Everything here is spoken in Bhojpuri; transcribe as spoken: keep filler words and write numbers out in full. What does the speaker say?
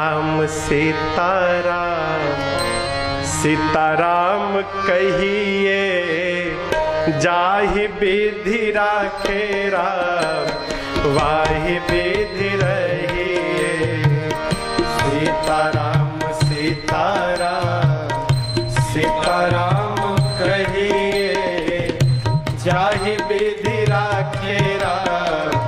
राम सीताराम सीताराम कहिए, जाहि विधि राखे राम वाहि विधि रहिए। सीताराम सीताराम सीताराम कहिए, जाहि विधि राखे राम